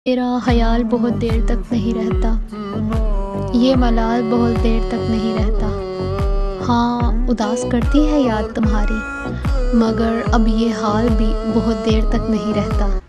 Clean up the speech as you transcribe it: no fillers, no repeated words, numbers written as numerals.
तेरा ख़याल बहुत देर तक नहीं रहता, ये मलाल बहुत देर तक नहीं रहता। हाँ, उदास करती है याद तुम्हारी, मगर अब ये हाल भी बहुत देर तक नहीं रहता।